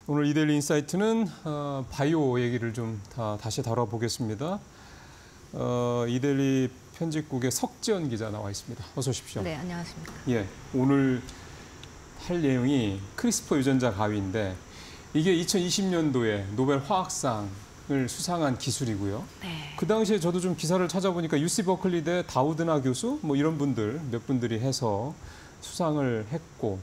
오늘 이데일리 인사이트는 바이오 얘기를 좀 다시 다뤄보겠습니다. 이데일리 편집국의 석지연 기자 나와 있습니다. 어서 오십시오. 네, 안녕하십니까. 예, 오늘 할 내용이 크리스퍼 유전자 가위인데 이게 2020년도에 노벨 화학상을 수상한 기술이고요. 네. 그 당시에 저도 좀 기사를 찾아보니까 UC 버클리대 다우드나 교수 뭐 이런 분들 몇 분들이 해서 수상을 했고,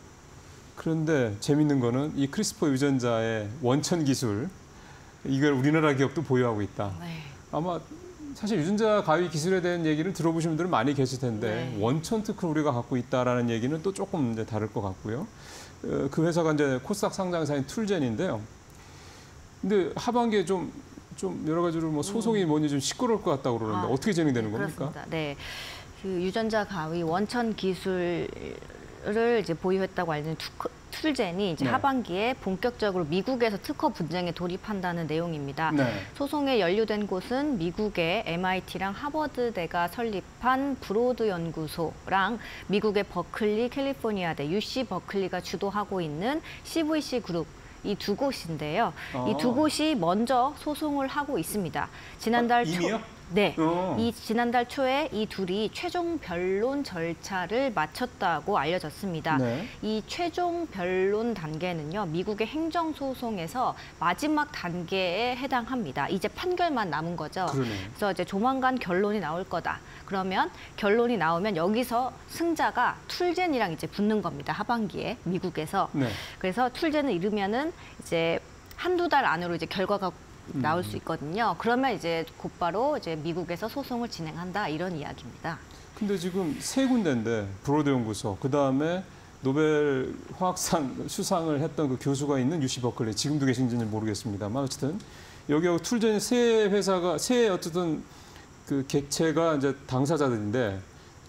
그런데 재밌는 거는 이 크리스퍼 유전자의 원천 기술, 이걸 우리나라 기업도 보유하고 있다. 네. 아마 사실 유전자 가위 기술에 대한 얘기를 들어보신 분들은 많이 계실 텐데 네. 원천 특허를 우리가 갖고 있다라는 얘기는 또 조금 이제 다를 것 같고요. 그 회사가 이제 코스닥 상장사인 툴젠인데요. 근데 하반기에 좀 여러 가지로 뭐 소송이 뭐니 좀 시끄러울 것 같다고 그러는데 어떻게 진행되는 겁니까? 그렇습니다. 네, 그 유전자 가위 원천 기술을 이제 보유했다고 알려진 툴젠이 이제 네. 하반기에 본격적으로 미국에서 특허 분쟁에 돌입한다는 내용입니다. 네. 소송에 연루된 곳은 미국의 MIT랑 하버드대가 설립한 브로드 연구소랑 미국의 버클리 캘리포니아대 UC 버클리가 주도하고 있는 CVC 그룹, 이 두 곳인데요. 이 두 곳이 먼저 소송을 하고 있습니다. 지난달 이미요? 네, 이 지난달 초에 이 둘이 최종 변론 절차를 마쳤다고 알려졌습니다. 네. 이 최종 변론 단계는요, 미국의 행정소송에서 마지막 단계에 해당합니다. 이제 판결만 남은 거죠. 그러네요. 그래서 이제 조만간 결론이 나올 거다. 그러면 결론이 나오면 여기서 승자가 툴젠이랑 이제 붙는 겁니다. 하반기에 미국에서. 네. 그래서 툴젠을 이르면은 이제 한두 달 안으로 이제 결과가 나올 수 있거든요. 그러면 이제 곧바로 이제 미국에서 소송을 진행한다, 이런 이야기입니다. 근데 지금 세 군데인데 브로드 연구소, 그 다음에 노벨 화학상 수상을 했던 그 교수가 있는 UC 버클리, 지금도 계신지는 모르겠습니다만 어쨌든 여기하고 툴젠 세 회사가 어쨌든 그 객체가 이제 당사자들인데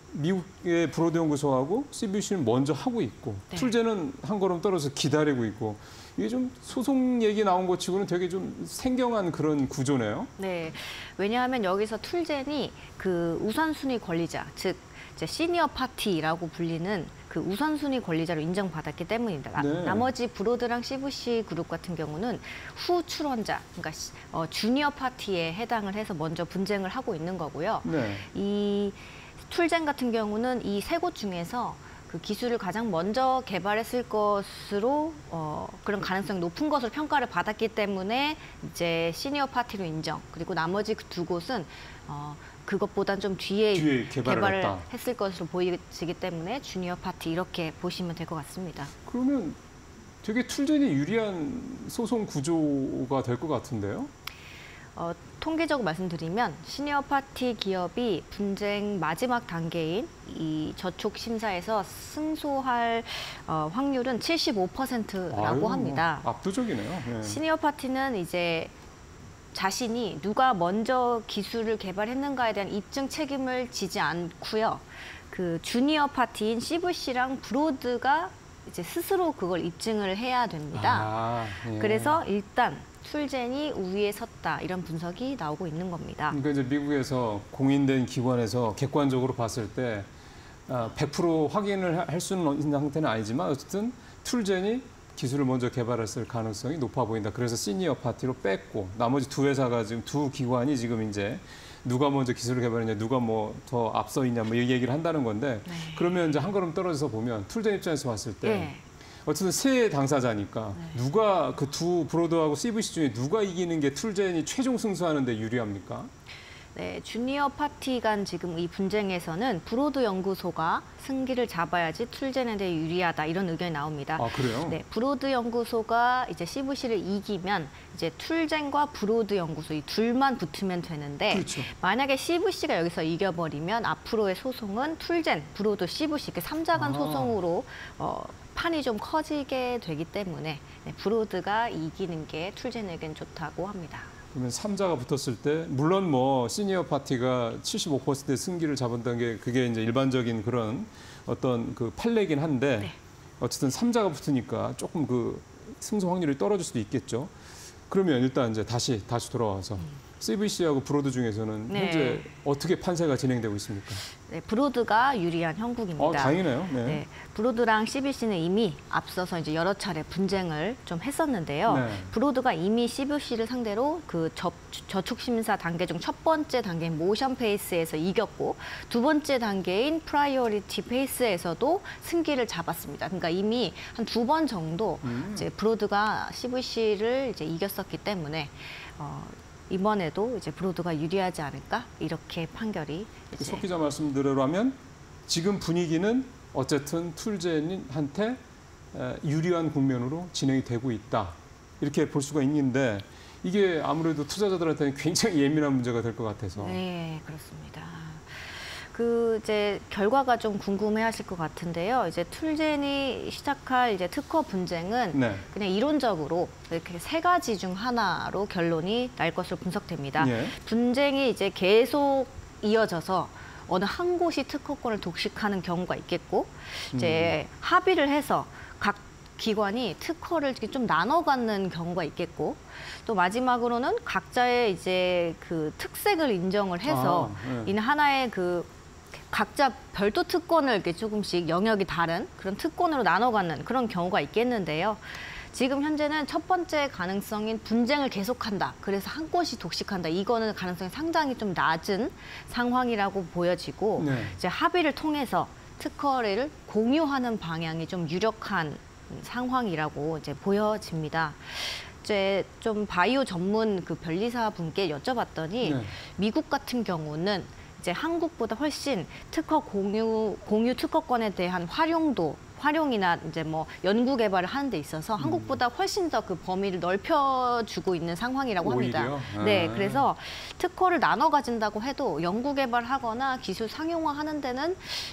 미국의 브로드 연구소하고 CVC는 먼저 하고 있고 네. 툴젠은 한 걸음 떨어져서 기다리고 있고, 이게 좀 소송 얘기 나온 것 치고는 되게 좀 생경한 그런 구조네요. 네, 왜냐하면 여기서 툴젠이 그 우선순위 권리자, 즉 이제 시니어 파티라고 불리는 그 우선순위 권리자로 인정받았기 때문입니다. 네. 나머지 브로드랑 CVC 그룹 같은 경우는 후 출원자, 그러니까 주니어 파티에 해당을 해서 먼저 분쟁을 하고 있는 거고요. 네. 이 툴젠 같은 경우는 이 세 곳 중에서 그 기술을 가장 먼저 개발했을 것으로 그런 가능성이 높은 것으로 평가를 받았기 때문에 이제 시니어 파티로 인정. 그리고 나머지 그 두 곳은 그것보단 좀 뒤에 개발을 했을 것으로 보이기 때문에 주니어 파티, 이렇게 보시면 될 것 같습니다. 그러면 되게 툴젠이 유리한 소송 구조가 될 것 같은데요? 통계적으로 말씀드리면 시니어 파티 기업이 분쟁 마지막 단계인 이 저촉 심사에서 승소할 확률은 75%라고 합니다. 압도적이네요. 네. 시니어 파티는 이제 자신이 누가 먼저 기술을 개발했는가에 대한 입증 책임을 지지 않고요. 그 주니어 파티인 CVC랑 브로드가 이제 스스로 그걸 입증을 해야 됩니다. 예. 그래서 일단 툴젠이 우위에 섰다, 이런 분석이 나오고 있는 겁니다. 그러니까 이제 미국에서 공인된 기관에서 객관적으로 봤을 때 100% 확인을 할 수는 있는 상태는 아니지만 어쨌든 툴젠이 기술을 먼저 개발했을 가능성이 높아 보인다. 그래서 시니어 파티로 뺐고 나머지 두 회사가 지금 두 기관이 지금 이제 누가 먼저 기술을 개발했냐, 누가 뭐 더 앞서 있냐, 뭐 이 얘기를 한다는 건데, 네. 그러면 이제 한 걸음 떨어져서 보면 툴젠 입장에서 봤을 때 네. 어쨌든 세 당사자니까 누가 그 두 브로드하고 CVC 중에 누가 이기는 게 툴젠이 최종 승수하는 데 유리합니까? 네, 주니어 파티 간 지금 이 분쟁에서는 브로드 연구소가 승기를 잡아야지 툴젠에 대해 유리하다, 이런 의견이 나옵니다. 아, 그래요? 네, 브로드 연구소가 이제 CVC를 이기면 이제 툴젠과 브로드 연구소 이 둘만 붙으면 되는데, 그렇죠. 만약에 CVC가 여기서 이겨버리면 앞으로의 소송은 툴젠, 브로드, CVC 이렇게 3자 간 소송으로 판이 좀 커지게 되기 때문에 브로드가 이기는 게 툴젠에겐 좋다고 합니다. 그러면 3자가 붙었을 때 물론 뭐 시니어 파티가 75%의 승기를 잡았다는 게 그게 이제 일반적인 그런 어떤 그 판례긴 한데 네. 어쨌든 3자가 붙으니까 조금 그 승소 확률이 떨어질 수도 있겠죠. 그러면 일단 이제 다시 돌아와서 CVC하고 브로드 중에서는 네. 현재 어떻게 판세가 진행되고 있습니까? 네, 브로드가 유리한 형국입니다. 다행이네요. 네. 네, 브로드랑 CBC는 이미 앞서서 이제 여러 차례 분쟁을 좀 했었는데요. 네. 브로드가 이미 CBC를 상대로 그 저축 심사 단계 중 첫 번째 단계인 모션 페이스에서 이겼고 두 번째 단계인 프라이어리티 페이스에서도 승기를 잡았습니다. 그러니까 이미 한 2번 정도 이제 브로드가 CBC를 이제 이겼었기 때문에 이번에도 이제 브로드가 유리하지 않을까 이렇게 판결이 이제 석 기자 말씀대로라면 지금 분위기는 어쨌든 툴젠한테 유리한 국면으로 진행이 되고 있다 이렇게 볼 수가 있는데 이게 아무래도 투자자들한테는 굉장히 예민한 문제가 될 것 같아서. 네, 그렇습니다. 그 이제 결과가 좀 궁금해하실 것 같은데요. 이제 툴젠이 시작할 이제 특허 분쟁은 네. 그냥 이론적으로 이렇게 3가지 중 하나로 결론이 날 것으로 분석됩니다. 예. 분쟁이 이제 계속 이어져서 어느 한 곳이 특허권을 독식하는 경우가 있겠고, 이제 합의를 해서 각 기관이 특허를 이렇게 좀 나눠 갖는 경우가 있겠고, 또 마지막으로는 각자의 이제 그 특색을 인정을 해서 네. 이는 하나의 그 각자 별도 특권을 이렇게 조금씩 영역이 다른 그런 특권으로 나눠 갖는 그런 경우가 있겠는데요. 지금 현재는 첫 번째 가능성인 분쟁을 계속한다. 그래서 한 곳이 독식한다. 이거는 가능성이 상당히 좀 낮은 상황이라고 보여지고 네. 이제 합의를 통해서 특허를 공유하는 방향이 좀 유력한 상황이라고 이제 보여집니다. 이제 좀 바이오 전문 그 변리사 분께 여쭤봤더니 네. 미국 같은 경우는 이제 한국보다 훨씬 특허 공유 특허권에 대한 활용이나 이제 뭐 연구 개발을 하는 데 있어서 한국보다 훨씬 더 그 범위를 넓혀주고 있는 상황이라고 합니다. 오히려? 네, 그래서 특허를 나눠 가진다고 해도 연구 개발하거나 기술 상용화하는 데는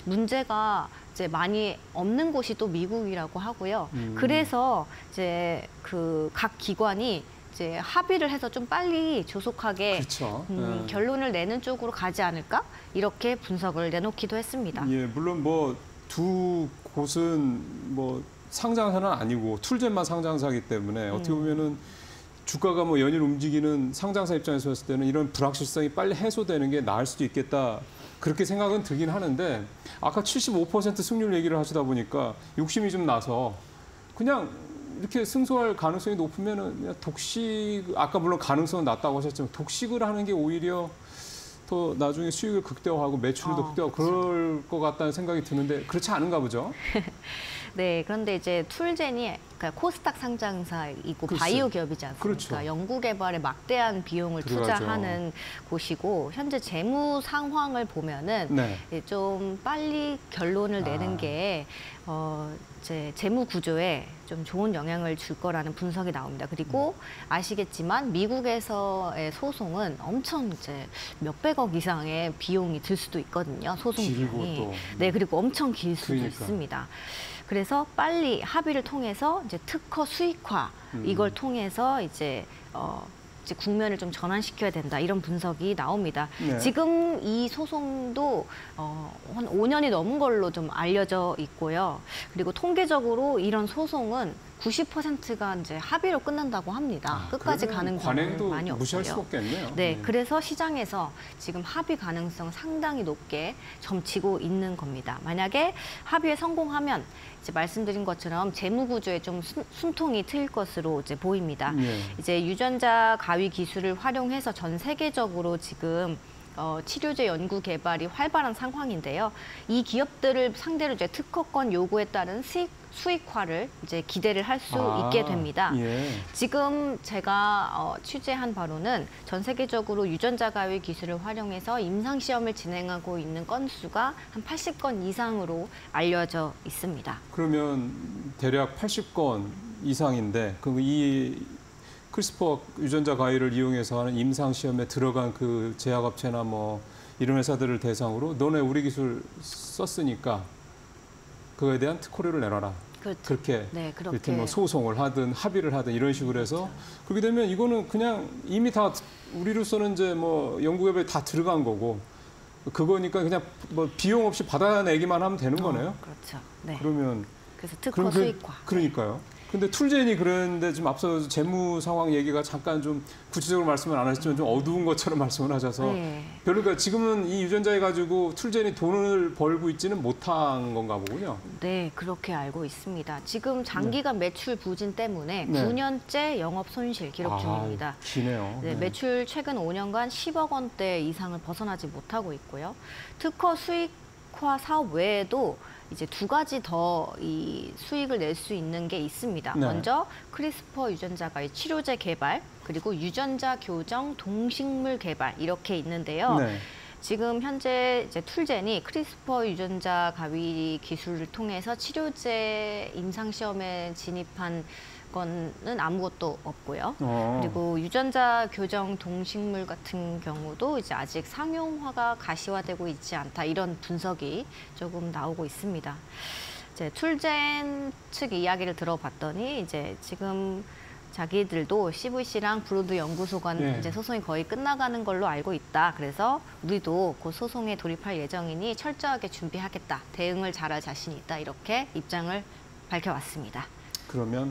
문제가 이제 많이 없는 곳이 또 미국이라고 하고요. 그래서 이제 그 각 기관이 이제 합의를 해서 좀 빨리 조속하게 그렇죠. 결론을 내는 쪽으로 가지 않을까 이렇게 분석을 내놓기도 했습니다. 예, 물론 뭐 두 곳은 뭐 상장사는 아니고 툴젠만 상장사이기 때문에 어떻게 보면은 주가가 뭐 연일 움직이는 상장사 입장에서 봤을 때는 이런 불확실성이 빨리 해소되는 게 나을 수도 있겠다. 그렇게 생각은 들긴 하는데 아까 75% 승률 얘기를 하시다 보니까 욕심이 좀 나서 그냥 이렇게 승소할 가능성이 높으면은 그냥 독식, 아까 물론 가능성은 낮다고 하셨지만 독식을 하는 게 오히려 더 나중에 수익을 극대화하고 매출도 극대화 그럴 것 같다는 생각이 드는데 그렇지 않은가 보죠? 네, 그런데 이제 툴젠이 그러니까 코스닥 상장사이고 글쎄. 바이오 기업이지 않습니까? 그렇죠. 연구 개발에 막대한 비용을 들어가죠. 투자하는 곳이고 현재 재무 상황을 보면은 네. 좀 빨리 결론을 내는 게 이제 재무 구조에 좀 좋은 영향을 줄 거라는 분석이 나옵니다. 그리고 아시겠지만 미국에서의 소송은 엄청 이제 몇백억 이상의 비용이 들 수도 있거든요. 소송 길고 비용이. 또. 네, 그리고 엄청 길 수도 그러니까. 있습니다. 그래서 빨리 합의를 통해서 이제 특허 수익화 이걸 통해서 이제 국면을 좀 전환시켜야 된다 이런 분석이 나옵니다. 네. 지금 이 소송도 한 5년이 넘은 걸로 좀 알려져 있고요. 그리고 통계적으로 이런 소송은 90%가 이제 합의로 끝난다고 합니다. 끝까지 가는 경우는 관행도 많이 무시할 없고요. 수 없겠네요. 네, 그래서 시장에서 지금 합의 가능성 상당히 높게 점치고 있는 겁니다. 만약에 합의에 성공하면 이제 말씀드린 것처럼 재무 구조에 좀 숨통이 트일 것으로 이제 보입니다. 네. 이제 유전자 가위 기술을 활용해서 전 세계적으로 지금 치료제 연구 개발이 활발한 상황인데요. 이 기업들을 상대로 이제 특허권 요구에 따른 수익화를 이제 기대를 할 수 있게 됩니다. 예. 지금 제가 취재한 바로는 전 세계적으로 유전자 가위 기술을 활용해서 임상 시험을 진행하고 있는 건수가 한 80건 이상으로 알려져 있습니다. 그러면 대략 80건 이상인데 그럼 이 크리스퍼 유전자 가위를 이용해서 하는 임상 시험에 들어간 그 제약업체나 뭐 이런 회사들을 대상으로 너네 우리 기술 썼으니까 그거에 대한 특허료를 내놔라. 그렇죠. 그렇게 네, 그렇게. 이렇게 뭐 소송을 하든 합의를 하든 이런 식으로 해서 그렇게 되면 이거는 그냥 이미 다 우리로서는 이제 뭐 연구개발에 다 들어간 거고 그거니까 그냥 뭐 비용 없이 받아내기만 하면 되는 거네요. 그렇죠. 네. 그러면 그래서 특허 그럼 수익화. 그러니까요. 근데 툴젠이 그런데 좀 앞서 재무 상황 얘기가 잠깐 좀 구체적으로 말씀을 안 하셨지만 좀 어두운 것처럼 말씀을 하셔서 네. 별로 그러니까 지금은 이 유전자에 가지고 툴젠이 돈을 벌고 있지는 못한 건가 보군요. 네, 그렇게 알고 있습니다. 지금 장기간 매출 부진 때문에 네. 9년째 영업 손실 기록 중입니다. 기네요. 네, 매출 최근 5년간 10억 원대 이상을 벗어나지 못하고 있고요. 특허 수익화 사업 외에도 이제 두 가지 더 이 수익을 낼 수 있는 게 있습니다. 네. 먼저 크리스퍼 유전자가 치료제 개발, 그리고 유전자 교정 동식물 개발 이렇게 있는데요. 네. 지금 현재 이제 툴젠이 크리스퍼 유전자 가위 기술을 통해서 치료제 임상 시험에 진입한 거는 아무것도 없고요. 그리고 유전자 교정 동식물 같은 경우도 이제 아직 상용화가 가시화되고 있지 않다 이런 분석이 조금 나오고 있습니다. 이제 툴젠 측 이야기를 들어봤더니 이제 지금 자기들도 CVC랑 브로드 연구소 간 네. 이제 소송이 거의 끝나가는 걸로 알고 있다. 그래서 우리도 곧 소송에 돌입할 예정이니 철저하게 준비하겠다. 대응을 잘할 자신이 있다. 이렇게 입장을 밝혀왔습니다. 그러면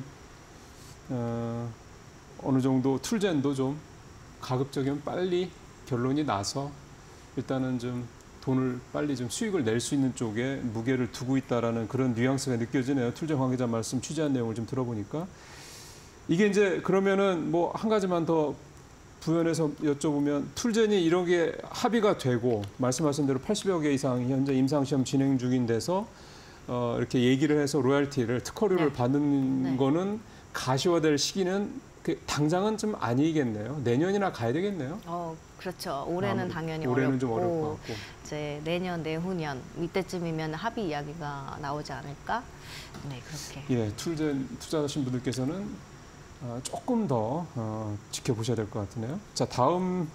어느 정도 툴젠도 좀 가급적이면 빨리 결론이 나서 일단은 좀 돈을 빨리 좀 수익을 낼 수 있는 쪽에 무게를 두고 있다라는 그런 뉘앙스가 느껴지네요. 툴젠 관계자 말씀 취재한 내용을 좀 들어보니까 이게 이제 그러면은 뭐 한 가지만 더 부연해서 여쭤보면 툴젠이 이런 게 합의가 되고 말씀하신 대로 80여 개 이상 현재 임상시험 진행 중인 데서 이렇게 얘기를 해서 로열티를 특허료를 네. 받는 네. 거는 가시화될 시기는 당장은 좀 아니겠네요. 내년이나 가야 되겠네요. 그렇죠. 올해는 당연히 올해는 어렵고, 좀 어려울 것 같고. 이제 내년, 내후년 이때쯤이면 합의 이야기가 나오지 않을까? 네, 그렇게. 예, 툴젠 투자하신 분들께서는 조금 더 지켜보셔야 될 것 같으네요. 자, 다음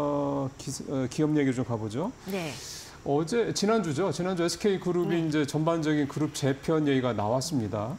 기업 얘기를 좀 가보죠. 네. 지난주 SK그룹이 네. 이제 전반적인 그룹 재편 얘기가 나왔습니다.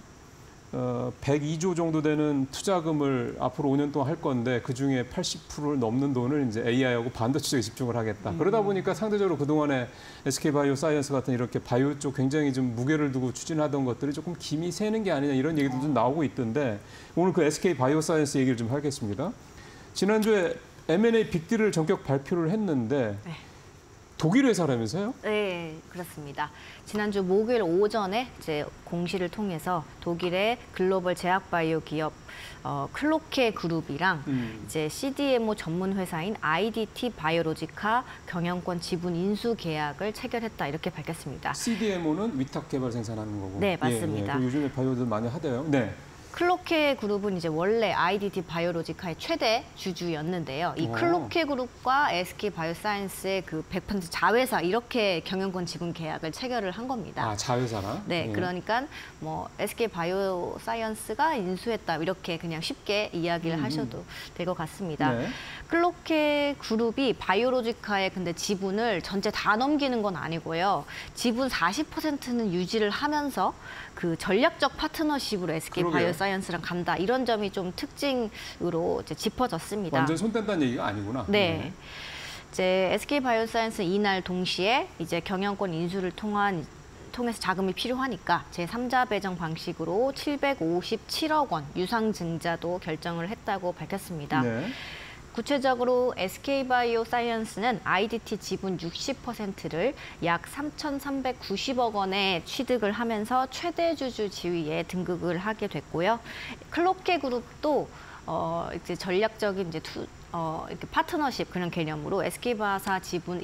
102조 정도 되는 투자금을 앞으로 5년 동안 할 건데 그중에 80%를 넘는 돈을 이제 AI하고 반도체 쪽에 집중을 하겠다. 그러다 보니까 상대적으로 그동안에 SK바이오사이언스 같은 이렇게 바이오 쪽 굉장히 좀 무게를 두고 추진하던 것들이 조금 김이 새는 게 아니냐 이런 얘기도 좀 나오고 있던데 오늘 그 SK바이오사이언스 얘기를 좀 하겠습니다. 지난주에 M&A 빅딜을 전격 발표를 했는데 네. 독일 회사라면서요? 네, 그렇습니다. 지난주 목요일 오전에 이제 공시를 통해서 독일의 글로벌 제약바이오 기업 클로케 그룹이랑 이제 CDMO 전문 회사인 IDT 바이오로지카 경영권 지분 인수 계약을 체결했다 이렇게 밝혔습니다. CDMO는 위탁 개발 생산하는 거고. 네, 맞습니다. 그 요즘에 바이오들 많이 하대요. 네. 클로케 그룹은 이제 원래 IDT 바이오로지카의 최대 주주였는데요. 이 클로케 그룹과 SK 바이오사이언스의 그 100% 자회사 이렇게 경영권 지분 계약을 체결을 한 겁니다. 아, 자회사나? 네, 그러니까 뭐 SK 바이오사이언스가 인수했다 이렇게 그냥 쉽게 이야기를 하셔도 될 것 같습니다. 네. 클로케 그룹이 바이오로지카의 근데 지분을 전체 다 넘기는 건 아니고요. 지분 40%는 유지를 하면서 그 전략적 파트너십으로 SK 그러게요. 바이오사이언스랑 간다 이런 점이 좀 특징으로 이제 짚어졌습니다. 완전 손 뗀다는 얘기가 아니구나. 네. 이제 SK 바이오사이언스 이날 동시에 이제 경영권 인수를 통해서 자금이 필요하니까 제3자 배정 방식으로 757억 원 유상증자도 결정을 했다고 밝혔습니다. 네. 구체적으로 SK바이오사이언스는 IDT 지분 60%를 약 3,390억 원에 취득을 하면서 최대 주주 지위에 등극을 하게 됐고요. 클로케 그룹도 이제 전략적인 이제 이렇게 파트너십 그런 개념으로 SK바사 지분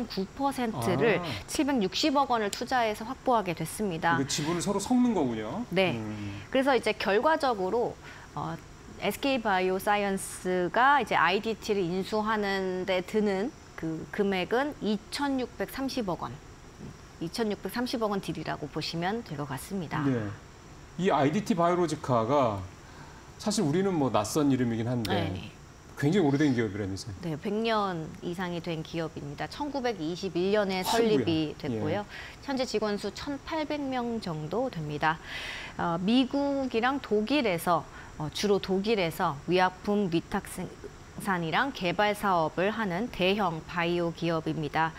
1.9%를 760억 원을 투자해서 확보하게 됐습니다. 그 지분을 서로 섞는 거군요. 네. 그래서 이제 결과적으로 SK바이오사이언스가 이제 IDT를 인수하는 데 드는 그 금액은 2,630억 원. 2,630억 원 딜이라고 보시면 될 것 같습니다. 네. 이 IDT 바이오로지카가 사실 우리는 뭐 낯선 이름이긴 한데 네. 굉장히 오래된 기업이라면서요. 네, 100년 이상이 된 기업입니다. 1921년에 설립이 됐고요. 예. 현재 직원 수 1,800명 정도 됩니다. 미국이랑 독일에서 주로 독일에서 위약품 위탁 생산이랑 개발 사업을 하는 대형 바이오 기업입니다.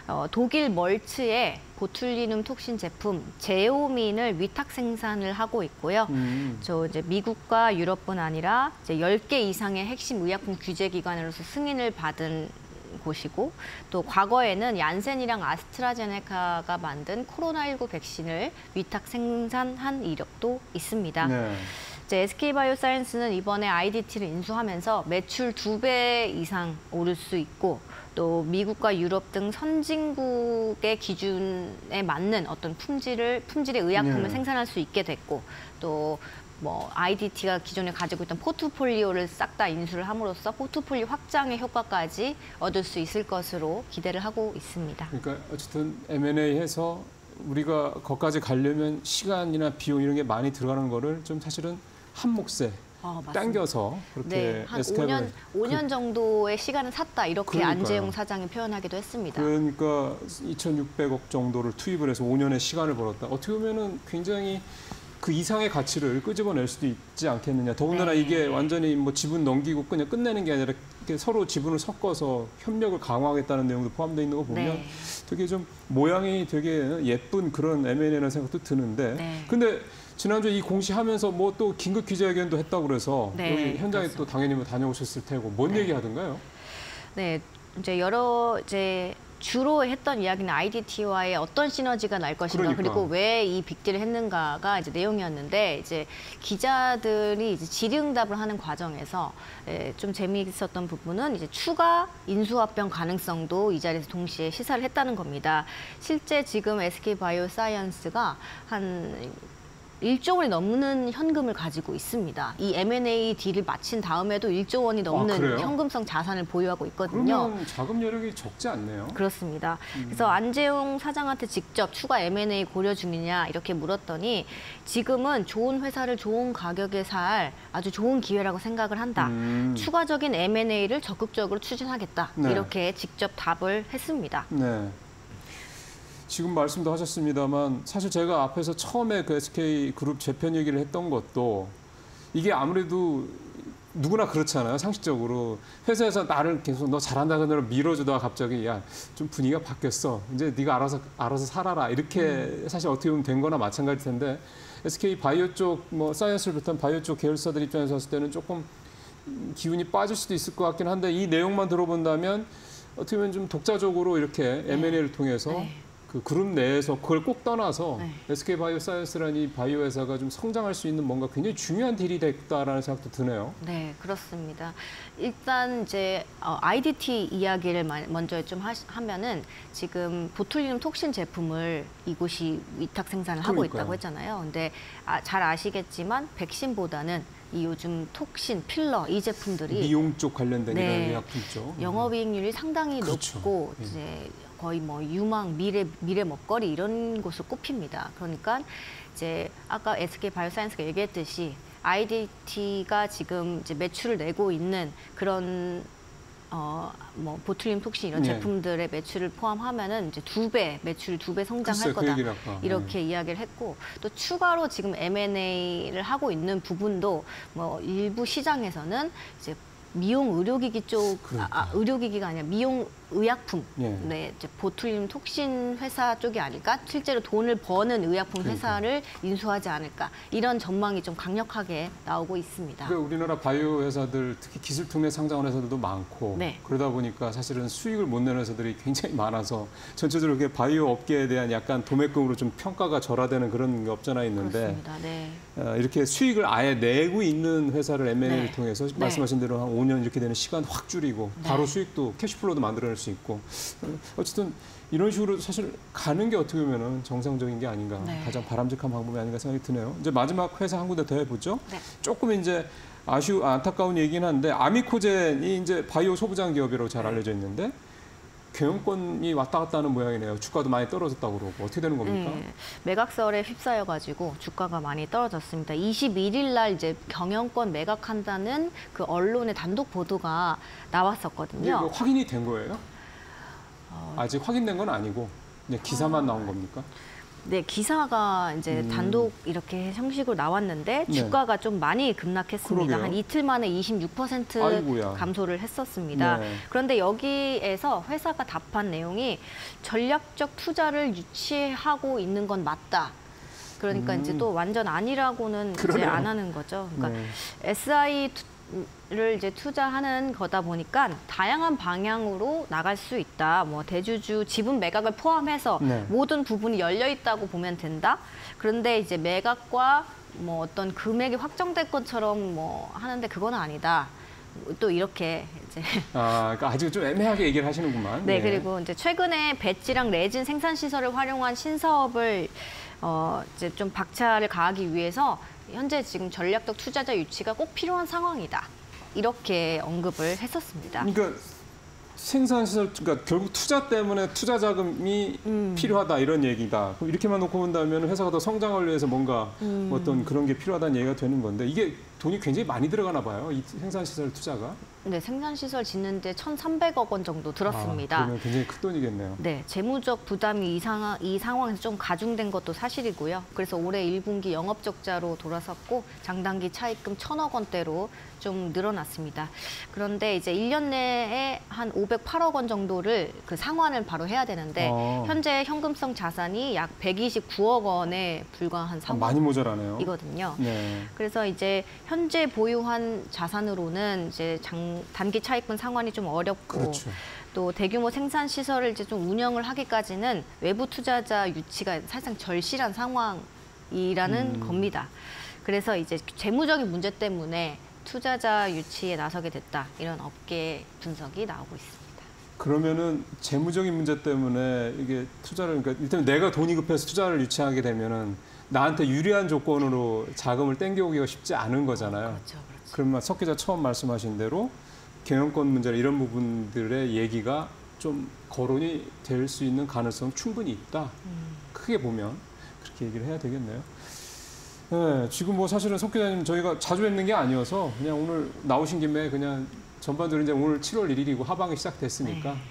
독일 멀츠의 보툴리눔 톡신 제품 제오민을 위탁 생산을 하고 있고요. 저 이제 미국과 유럽뿐 아니라 이제 10개 이상의 핵심 의약품 규제 기관으로서 승인을 받은 곳이고, 또 과거에는 얀센이랑 아스트라제네카가 만든 코로나19 백신을 위탁 생산한 이력도 있습니다. 네. 이제 SK바이오사이언스는 이번에 IDT를 인수하면서 매출 2배 이상 오를 수 있고, 또 미국과 유럽 등 선진국의 기준에 맞는 어떤 품질의 의약품을 네. 생산할 수 있게 됐고, 또 뭐 IDT가 기존에 가지고 있던 포트폴리오를 싹 다 인수를 함으로써 포트폴리오 확장의 효과까지 얻을 수 있을 것으로 기대를 하고 있습니다. 그러니까 어쨌든 M&A 해서 우리가 거기까지 가려면 시간이나 비용 이런 게 많이 들어가는 거를 좀 사실은 한 몫에 맞습니다. 당겨서 그렇게 네, 한 SK를 5년 정도의 시간을 샀다, 이렇게 그러니까요. 안재용 사장이 표현하기도 했습니다. 그러니까 2,600억 정도를 투입을 해서 5년의 시간을 벌었다. 어떻게 보면은 굉장히 그 이상의 가치를 끄집어낼 수도 있지 않겠느냐. 더군다나 네. 이게 완전히 뭐 지분 넘기고 그냥 끝내는 게 아니라 이렇게 서로 지분을 섞어서 협력을 강화하겠다는 내용도 포함되어 있는 거 보면 네. 되게 좀 모양이 되게 예쁜 그런 M&A라는 생각도 드는데, 네. 근데 지난주에 이 공시하면서 뭐 또 긴급 기자회견도 했다고 그래서 네, 여기 현장에 그렇습니다. 또 당연히 뭐 다녀오셨을 테고 뭔 네. 얘기 하던가요? 네, 이제 주로 했던 이야기는 IDT와의 어떤 시너지가 날 것인가, 그러니까. 그리고 왜 이 빅딜을 했는가가 이제 내용이었는데, 이제 기자들이 이제 질의응답을 하는 과정에서 좀 재미있었던 부분은 이제 추가 인수합병 가능성도 이 자리에서 동시에 시사를 했다는 겁니다. 실제 지금 SK바이오사이언스가 한 1조 원이 넘는 현금을 가지고 있습니다. 이 M&A 딜을 마친 다음에도 1조 원이 넘는 그래요? 현금성 자산을 보유하고 있거든요. 그러면 자금 여력이 적지 않네요. 그렇습니다. 그래서 안재용 사장한테 직접 추가 M&A 고려 중이냐 이렇게 물었더니, 지금은 좋은 회사를 좋은 가격에 살 아주 좋은 기회라고 생각을 한다. 추가적인 M&A를 적극적으로 추진하겠다. 네. 이렇게 직접 답을 했습니다. 네. 지금 말씀도 하셨습니다만 사실 제가 앞에서 처음에 그 SK그룹 재편 얘기를 했던 것도 이게 아무래도 누구나 그렇잖아요. 상식적으로 회사에서 나를 계속 너 잘한다 그러면 밀어주다가 갑자기 야 좀 분위기가 바뀌었어. 이제 네가 알아서 살아라. 이렇게 사실 어떻게 보면 된 거나 마찬가지일 텐데, SK 바이오 쪽 뭐 사이언스를 비롯한 바이오 쪽 계열사들 입장에서 봤을 때는 조금 기운이 빠질 수도 있을 것 같긴 한데, 이 내용만 들어본다면 어떻게 보면 좀 독자적으로 이렇게 M&A를 통해서 네. 그 그룹 내에서 그걸 꼭 떠나서 네. SK 바이오사이언스라는 이 바이오 회사가 좀 성장할 수 있는 뭔가 굉장히 중요한 딜이 됐다라는 생각도 드네요. 네, 그렇습니다. 일단 이제 IDT 이야기를 먼저 좀 하면은, 지금 보툴리눔 톡신 제품을 이곳이 위탁 생산을 하고 그러니까요. 있다고 했잖아요. 근데 잘 아시겠지만 백신보다는 이 요즘 톡신, 필러 이 제품들이 미용 쪽 관련된 네. 이런 의약품 쪽. 영업이익률이 상당히 그렇죠. 높고, 예. 이제 거의 뭐 유망, 미래 먹거리 이런 곳으로 꼽힙니다. 그러니까 이제 아까 SK 바이오사이언스가 얘기했듯이 IDT가 지금 이제 매출을 내고 있는 그런 뭐 보툴리눔 톡신 이런 네. 제품들의 매출을 포함하면은 이제 매출 2배 성장할 글쎄, 그 거다. 얘기를 아까. 이렇게 이야기를 했고, 또 추가로 지금 M&A를 하고 있는 부분도 뭐 일부 시장에서는 이제 미용 의료기기 쪽, 그러니까. 의료기기가 아니라 미용 의약품, 예. 네, 이제 보툴리눔 톡신 회사 쪽이 아닐까, 실제로 돈을 버는 의약품 회사를 인수하지 않을까, 이런 전망이 좀 강력하게 나오고 있습니다. 그러니까 우리나라 바이오 회사들, 특히 기술통내 상장하는 회사들도 많고, 네. 그러다 보니까 사실은 수익을 못 내는 회사들이 굉장히 많아서 전체적으로 이렇게 바이오 업계에 대한 약간 도매금으로 좀 평가가 절하되는 그런 게 없잖아 있는데, 그렇습니다. 네. 이렇게 수익을 아예 내고 있는 회사를 M&A를 네. 통해서 네. 말씀하신 대로 한 5년 이렇게 되는 시간 확 줄이고 네. 바로 수익도 캐시플로우도 만들어낼 수 있고, 어쨌든 이런 식으로 사실 가는 게 어떻게 보면은 정상적인 게 아닌가, 네. 가장 바람직한 방법이 아닌가 생각이 드네요. 이제 마지막 회사 한 군데 더 해보죠. 네. 조금 이제 안타까운 얘기긴 한데, 아미코젠이 이제 바이오 소부장 기업이라고 잘 알려져 있는데 경영권이 왔다 갔다 하는 모양이네요. 주가도 많이 떨어졌다고 그러고 어떻게 되는 겁니까? 매각설에 휩싸여가지고 주가가 많이 떨어졌습니다. 21일 날 이제 경영권 매각한다는 그 언론의 단독 보도가 이게 나왔었거든요. 뭐 확인이 된 거예요? 아직 확인된 건 아니고 그냥 기사만 나온 겁니까? 네, 기사가 이제 단독 이렇게 형식으로 나왔는데 네. 주가가 좀 많이 급락했습니다. 그러게요. 한 이틀 만에 26% 아이고야. 감소를 했었습니다. 네. 그런데 여기에서 회사가 답한 내용이 전략적 투자를 유치하고 있는 건 맞다. 그러니까 이제 또 완전 아니라고는 이제 그러네요. 안 하는 거죠. 그러니까 네. SI를 이제 투자하는 거다 보니까 다양한 방향으로 나갈 수 있다. 뭐 대주주 지분 매각을 포함해서 네. 모든 부분이 열려 있다고 보면 된다. 그런데 이제 매각과 뭐 어떤 금액이 확정될 것처럼 뭐 하는데 그건 아니다. 또 이렇게 이제 그러니까 아직 좀 애매하게 얘기를 하시는구만. 네, 예. 그리고 이제 최근에 배지랑 레진 생산 시설을 활용한 신사업을 이제 좀 박차를 가하기 위해서 현재 지금 전략적 투자자 유치가 꼭 필요한 상황이다. 이렇게 언급을 했었습니다. 그러니까 생산시설, 그러니까 결국 투자 때문에 투자 자금이 필요하다 이런 얘기다. 그럼 이렇게만 놓고 본다면 회사가 더 성장을 위해서 뭔가 어떤 그런 게 필요하다는 얘기가 되는 건데 이게 돈이 굉장히 많이 들어가나 봐요. 이 생산시설 투자가. 네, 생산 시설 짓는데 1,300억 원 정도 들었습니다. 그러면 굉장히 큰 돈이겠네요. 네, 재무적 부담이 이 상황에서 좀 가중된 것도 사실이고요. 그래서 올해 1분기 영업 적자로 돌아섰고 장단기 차입금 1,000억 원대로 좀 늘어났습니다. 그런데 이제 1년 내에 한 508억 원 정도를 그 상환을 바로 해야 되는데 현재 현금성 자산이 약 129억 원에 불과한 많이 모자라네요. 상황이거든요. 네. 그래서 이제 현재 보유한 자산으로는 이제 단기 차입금 상환이 좀 어렵고 그렇죠. 또 대규모 생산 시설을 이제 좀 운영을 하기까지는 외부 투자자 유치가 사실상 절실한 상황이라는 겁니다. 그래서 이제 재무적인 문제 때문에 투자자 유치에 나서게 됐다. 이런 업계 분석이 나오고 있습니다. 그러면은 재무적인 문제 때문에 이게 투자를 그러니까 일단 내가 돈이 급해서 투자를 유치하게 되면은 나한테 유리한 조건으로 자금을 땡겨오기가 쉽지 않은 거잖아요. 그렇죠, 그렇죠. 그러면 석 기자 처음 말씀하신 대로 경영권 문제나 이런 부분들의 얘기가 좀 거론이 될 수 있는 가능성 충분히 있다. 크게 보면 그렇게 얘기를 해야 되겠네요. 네, 지금 뭐 사실은 석 기자님 저희가 자주 뵙는 게 아니어서 그냥 오늘 나오신 김에 그냥 전반적으로 이제 오늘 7월 1일이고 하반기 시작됐으니까 네.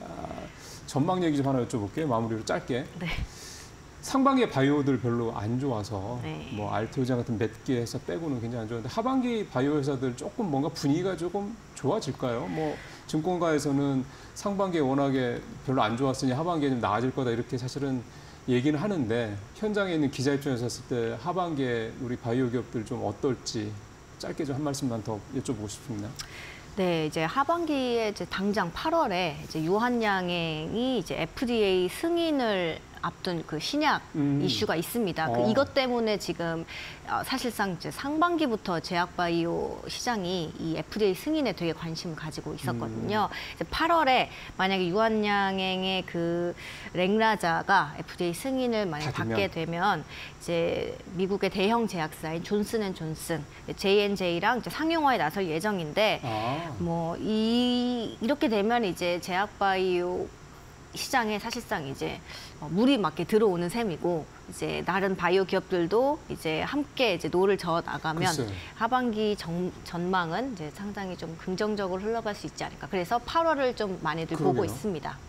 전망 얘기 좀 하나 여쭤볼게요. 마무리로 짧게. 네. 상반기에 바이오들 별로 안 좋아서 네. 뭐 알테오젠 같은 몇 개 회사 빼고는 굉장히 안 좋은데 하반기 바이오 회사들 조금 뭔가 분위기가 조금 좋아질까요? 뭐 증권가에서는 상반기에 워낙에 별로 안 좋았으니 하반기에 좀 나아질 거다 이렇게 사실은 얘기는 하는데 현장에 있는 기자 입장에서 봤을 때 하반기에 우리 바이오 기업들 좀 어떨지 짧게 좀 한 말씀만 더 여쭤보고 싶습니다. 네, 이제 하반기에 이제 당장 8월에 이제 유한양행이 이제 FDA 승인을 앞둔 그 신약 이슈가 있습니다. 그 이것 때문에 지금 사실상 이제 상반기부터 제약바이오 시장이 이 FDA 승인에 되게 관심을 가지고 있었거든요. 이제 8월에 만약에 유한양행의 그 랭라자가 FDA 승인을 만약 받게 되면 이제 미국의 대형 제약사인 존슨앤존슨, J&J랑 이제 상용화에 나설 예정인데 뭐 이렇게 되면 이제 제약바이오 시장에 사실상 이제 물이 맞게 들어오는 셈이고 이제 다른 바이오 기업들도 이제 함께 이제 노를 저어 나가면 글쎄요. 하반기 전망은 이제 상당히 좀 긍정적으로 흘러갈 수 있지 않을까. 그래서 8월을 좀 많이들 보고 있습니다.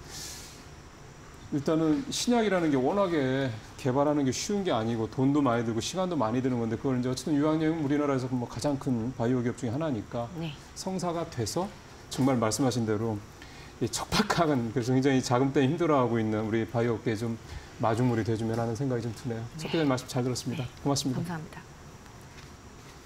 일단은 신약이라는 게 워낙에 개발하는 게 쉬운 게 아니고 돈도 많이 들고 시간도 많이 드는 건데 그걸 이제 어쨌든 유한양은 우리나라에서 뭐 가장 큰 바이오 기업 중에 하나니까 네. 성사가 돼서 정말 말씀하신 대로 이 척박한 그래서 굉장히 자금 때문에 힘들어하고 있는 우리 바이오 업계에 좀 마중물이 돼주면 하는 생각이 좀 드네요. 석 기자님 말씀 잘 들었습니다. 고맙습니다. 감사합니다.